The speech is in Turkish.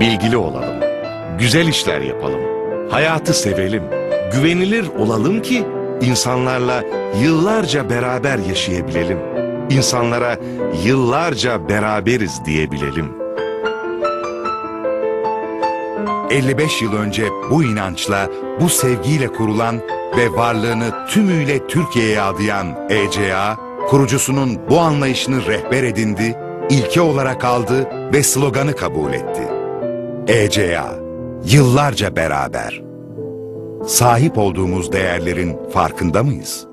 bilgili olalım, güzel işler yapalım, hayatı sevelim, güvenilir olalım ki insanlarla yıllarca beraber yaşayabilelim. İnsanlara yıllarca beraberiz diyebilelim. 55 yıl önce bu inançla, bu sevgiyle kurulan ve varlığını tümüyle Türkiye'ye adayan ECA, kurucusunun bu anlayışını rehber edindi, ilke olarak aldı ve sloganı kabul etti. ECA, yıllarca beraber. Sahip olduğumuz değerlerin farkında mıyız?